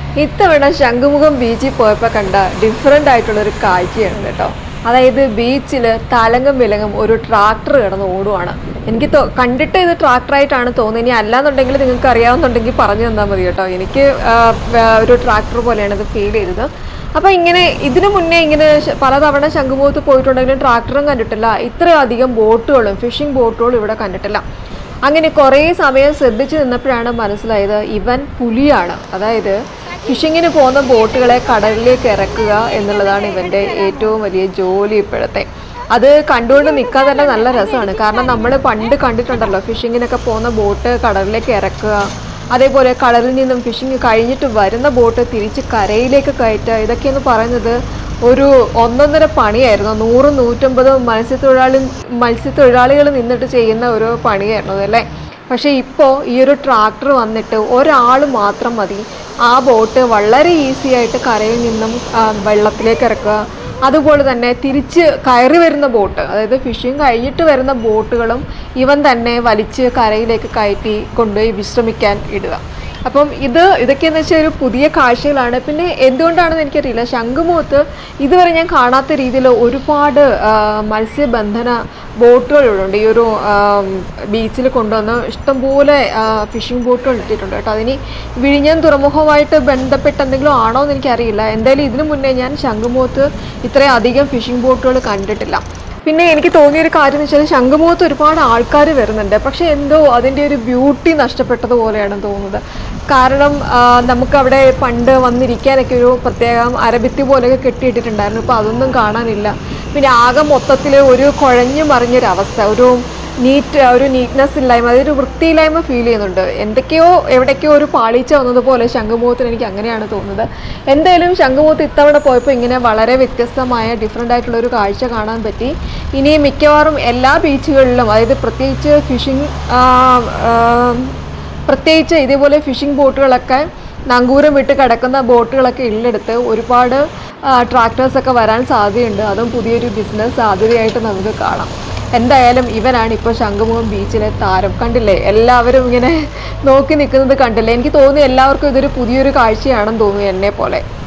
ഇത്തവണ ശംഖുമുഖം ബീച്ചിൽ പോയപ്പോൾ കണ്ട ഡിഫറെൻ്റ് ആയിട്ടുള്ളൊരു കാഴ്ചയാണ് കേട്ടോ. അതായത് ബീച്ചിൽ തലങ്ങും വിലങ്ങും ഒരു ട്രാക്ടർ കിടന്ന് ഓടുവാണ്. എനിക്ക് കണ്ടിട്ട് ഇത് ട്രാക്ടറായിട്ടാണ് തോന്നുന്നത്. ഇനി അല്ലാന്നുണ്ടെങ്കിൽ നിങ്ങൾക്ക് അറിയാവുന്നുണ്ടെങ്കിൽ പറഞ്ഞു തന്നാൽ മതി കേട്ടോ. എനിക്ക് ഒരു ട്രാക്ടർ പോലെയാണ് ഇത് ഫീൽ ചെയ്തത്. അപ്പോൾ ഇങ്ങനെ ഇതിനു മുന്നേ ഇങ്ങനെ പലതവണ ശംഖുമുഖത്ത് പോയിട്ടുണ്ടെങ്കിലും ട്രാക്ടറും കണ്ടിട്ടില്ല, ഇത്രയധികം ബോട്ടുകളും ഫിഷിംഗ് ബോട്ടുകളും ഇവിടെ കണ്ടിട്ടില്ല. അങ്ങനെ കുറേ സമയം ശ്രദ്ധിച്ച് നിന്നപ്പോഴാണ് മനസ്സിലായത് ഇവൻ പുലിയാണ്. അതായത് ഫിഷിങ്ങിന് പോകുന്ന ബോട്ടുകളെ കടലിലേക്ക് ഇറക്കുക എന്നുള്ളതാണ് ഇവൻ്റെ ഏറ്റവും വലിയ ജോലി ഇപ്പോഴത്തെ. അത് കണ്ടുകൊണ്ട് നിൽക്കാൻ തന്നെ നല്ല രസമാണ്. കാരണം നമ്മൾ പണ്ട് കണ്ടിട്ടുണ്ടല്ലോ ഫിഷിങ്ങിനൊക്കെ പോകുന്ന ബോട്ട് കടലിലേക്ക് ഇറക്കുക, അതേപോലെ കടലിൽ നിന്നും ഫിഷിങ് കഴിഞ്ഞിട്ട് വരുന്ന ബോട്ട് തിരിച്ച് കരയിലേക്ക് കയറ്റുക. ഇതൊക്കെയെന്ന് പറയുന്നത് ഒരു ഒന്നൊന്നര പണിയായിരുന്നു. 100-150 മത്സ്യത്തൊഴിലാളികൾ നിന്നിട്ട് ചെയ്യുന്ന ഒരു പണിയായിരുന്നു അതല്ലേ. പക്ഷേ ഇപ്പോൾ ഈ ഒരു ട്രാക്ടർ വന്നിട്ട് ഒരാൾ മാത്രം മതി ആ ബോട്ട് വളരെ ഈസി ആയിട്ട് കരയിൽ നിന്നും വെള്ളത്തിലേക്ക് ഇറക്കുക. അതുപോലെ തന്നെ തിരിച്ച് കയറി വരുന്ന ബോട്ട്, അതായത് ഫിഷിങ് കഴിഞ്ഞിട്ട് വരുന്ന ബോട്ടുകളും ഇവൻ തന്നെ വലിച്ച് കരയിലേക്ക് കയറ്റി കൊണ്ടുപോയി വിശ്രമിക്കാൻ ഇടുക. അപ്പം ഇതൊക്കെയെന്ന് വെച്ചാൽ ഒരു പുതിയ കാഴ്ചകളാണ്. പിന്നെ എന്തുകൊണ്ടാണെന്ന് എനിക്കറിയില്ല, ശംഖുമുഖത്ത് ഇതുവരെ ഞാൻ കാണാത്ത രീതിയിൽ ഒരുപാട് മത്സ്യബന്ധന ബോട്ടുകളുണ്ട്. ഈ ഒരു ബീച്ചിൽ കൊണ്ടുവന്ന് ഇഷ്ടംപോലെ ഫിഷിംഗ് ബോട്ടുകൾ ഇട്ടിട്ടുണ്ട് കേട്ടോ. അതിന് വിഴിഞ്ഞം തുറമുഖവുമായിട്ട് ബന്ധപ്പെട്ട് എന്തെങ്കിലും ആണോ എന്ന് എനിക്കറിയില്ല. എന്തായാലും ഇതിനു മുന്നേ ഞാൻ ശംഖുമുഖത്ത് ഇത്രയും അധികം ഫിഷിംഗ് ബോട്ടുകൾ കണ്ടിട്ടില്ല. പിന്നെ എനിക്ക് തോന്നിയൊരു കാര്യം എന്ന് വെച്ചാൽ ശംഖുമുഖത്ത് ഒരുപാട് ആൾക്കാർ വരുന്നുണ്ട്, പക്ഷേ എന്തോ അതിൻ്റെ ഒരു ബ്യൂട്ടി നഷ്ടപ്പെട്ടതുപോലെയാണ് തോന്നുന്നത്. കാരണം നമുക്കവിടെ പണ്ട് വന്നിരിക്കാനൊക്കെ ഒരു പ്രത്യേകം അരഭിത്തി പോലെയൊക്കെ കെട്ടിയിട്ടിട്ടുണ്ടായിരുന്നു. ഇപ്പോൾ അതൊന്നും കാണാനില്ല. പിന്നെ ആകെ മൊത്തത്തിൽ ഒരു കുഴഞ്ഞു മറിഞ്ഞൊരവസ്ഥ, ഒരു നീറ്റ്നെസ് ഇല്ലായ്മ, അതൊരു വൃത്തിയില്ലായ്മ ഫീൽ ചെയ്യുന്നുണ്ട്. എവിടേക്കോ ഒരു പാളിച്ച വന്നതുപോലെ ശംഖുമുഖത്തിന് എനിക്ക് അങ്ങനെയാണ് തോന്നുന്നത്. എന്തായാലും ശംഖുമുഖത്ത് ഇത്തവണ പോയപ്പോൾ ഇങ്ങനെ വളരെ വ്യത്യസ്തമായ ഡിഫറെൻ്റ് ആയിട്ടുള്ളൊരു കാഴ്ച കാണാൻ പറ്റി. ഇനി മിക്കവാറും എല്ലാ ബീച്ചുകളിലും, അതായത് പ്രത്യേകിച്ച് ഇതേപോലെ ഫിഷിംഗ് ബോട്ടുകളൊക്കെ നങ്കൂരം വിട്ട് കിടക്കുന്ന ബോട്ടുകളൊക്കെ ഉള്ളിടത്ത് ഒരുപാട് ട്രാക്ടേഴ്സൊക്കെ വരാൻ സാധ്യതയുണ്ട്. അതും പുതിയൊരു ബിസിനസ് സാധ്യതയായിട്ട് നമുക്ക് കാണാം. എന്തായാലും ഇവനാണ് ഇപ്പോൾ ശംഖുമുഖം ബീച്ചിലെ താരം. കണ്ടില്ലേ, എല്ലാവരും ഇങ്ങനെ നോക്കി നിൽക്കുന്നത് കണ്ടില്ലേ. എനിക്ക് തോന്നുന്നു എല്ലാവർക്കും ഇതൊരു പുതിയൊരു കാഴ്ചയാണെന്ന് തോന്നുന്നു എന്നെ പോലെ.